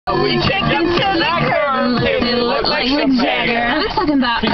We kicked into the curb, look like Mick Jagger. I'm talking about